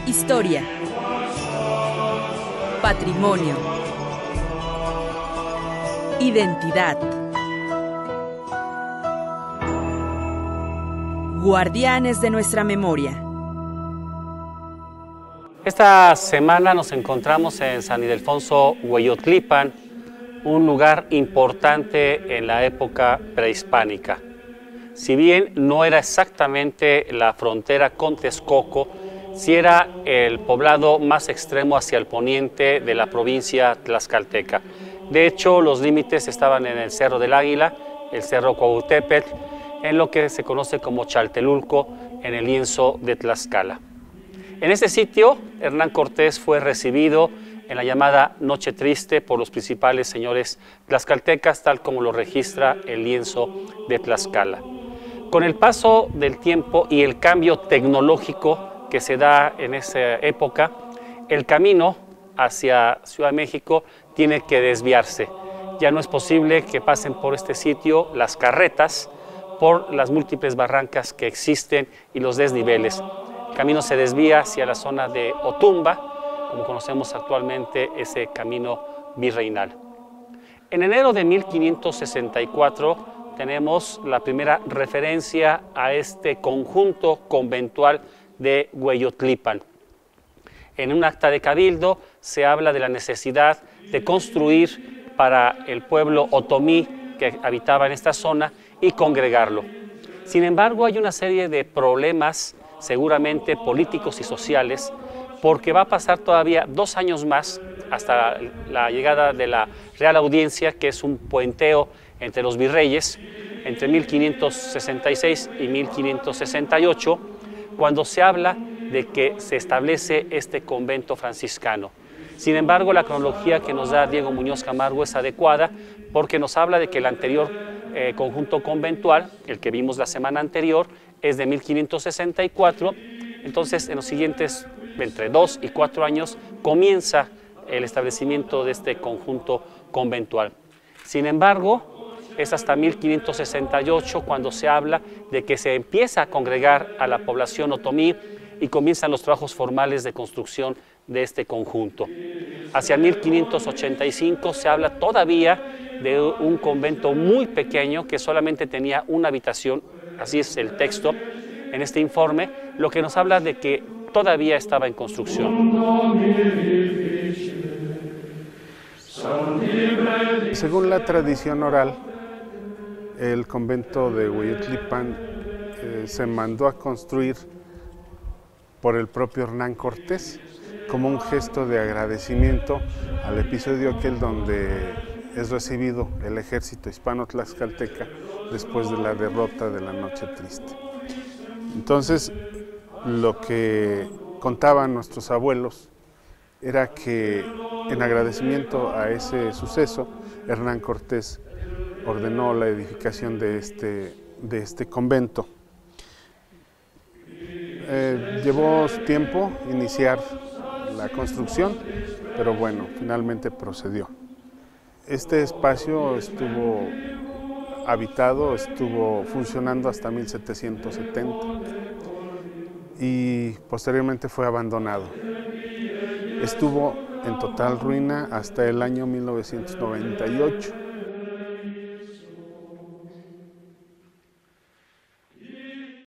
Historia. Patrimonio. Identidad. Guardianes de nuestra memoria. Esta semana nos encontramos en San Ildefonso, Hueyotlipan, un lugar importante en la época prehispánica. Si bien no era exactamente la frontera con Texcoco, sí era el poblado más extremo hacia el poniente de la provincia tlaxcalteca. De hecho, los límites estaban en el Cerro del Águila, el Cerro Cuauhtémoc, en lo que se conoce como Chaltelulco, en el lienzo de Tlaxcala. En ese sitio, Hernán Cortés fue recibido en la llamada Noche Triste por los principales señores tlaxcaltecas, tal como lo registra el lienzo de Tlaxcala. Con el paso del tiempo y el cambio tecnológico que se da en esa época, el camino hacia Ciudad de México tiene que desviarse. Ya no es posible que pasen por este sitio las carretas por las múltiples barrancas que existen y los desniveles. El camino se desvía hacia la zona de Otumba, como conocemos actualmente ese camino virreinal. En enero de 1564 tenemos la primera referencia a este conjunto conventual de Hueyotlipan. En un acta de cabildo se habla de la necesidad de construir para el pueblo otomí que habitaba en esta zona y congregarlo. Sin embargo, hay una serie de problemas, seguramente políticos y sociales, porque va a pasar todavía 2 años más hasta la llegada de la Real Audiencia, que es un puenteo entre los virreyes, entre 1566 y 1568, cuando se habla de que se establece este convento franciscano. Sin embargo, la cronología que nos da Diego Muñoz Camargo es adecuada porque nos habla de que el anterior conjunto conventual, el que vimos la semana anterior, es de 1564, entonces en los siguientes entre 2 y 4 años comienza el establecimiento de este conjunto conventual. Sin embargo, es hasta 1568 cuando se habla de que se empieza a congregar a la población otomí y comienzan los trabajos formales de construcción de este conjunto. Hacia 1585 se habla todavía de un convento muy pequeño que solamente tenía una habitación, así es el texto en este informe, lo que nos habla de que todavía estaba en construcción. Según la tradición oral, el convento de Hueyotlipan se mandó a construir por el propio Hernán Cortés como un gesto de agradecimiento al episodio aquel donde es recibido el ejército hispano-tlaxcalteca después de la derrota de la Noche Triste. Entonces, lo que contaban nuestros abuelos era que en agradecimiento a ese suceso, Hernán Cortés ordenó la edificación de este convento. Llevó tiempo iniciar la construcción, pero bueno, finalmente procedió. Este espacio estuvo habitado, estuvo funcionando hasta 1770 y posteriormente fue abandonado. Estuvo en total ruina hasta el año 1998.